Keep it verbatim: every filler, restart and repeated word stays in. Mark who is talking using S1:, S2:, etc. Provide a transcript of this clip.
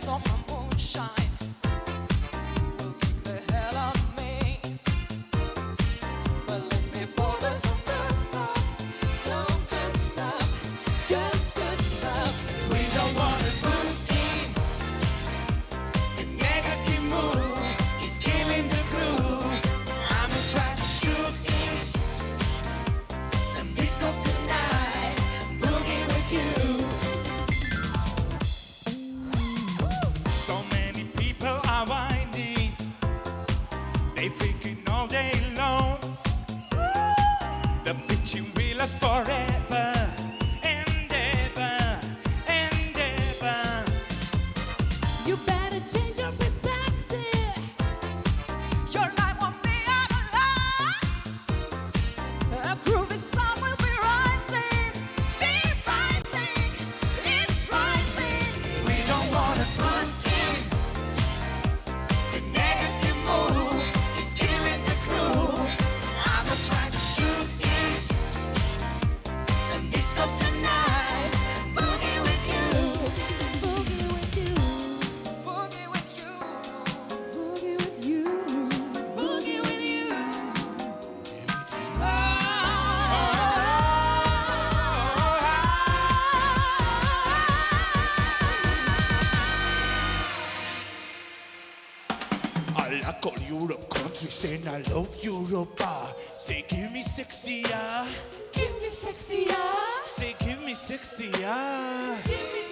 S1: on my moonshine. Will keep the hell out of me. But let me pour some good stuff, some good stuff, just good stuff.
S2: We don't want to move in. The negative move is killing the groove. I'ma try to shoot in some disco tonight, boogie with you. So many people are whining, they freaking all day long. The bitching will last forever.
S1: You better change your perspective. Your life won't be out of line. A groovy song will be rising, be rising, it's rising.
S2: We don't wanna put in. The negative move is killing the groove. I'ma try to shoot in some disco tonight, boogie with you.
S1: Boogie with you, boogie with you, boogie with you, boogie with you.
S2: I like all Europe countries saying I love Europe. Ah. Say give me sexy, ah.
S1: Give me sexy, ah.
S2: Say give me sexy, ah.
S1: Give me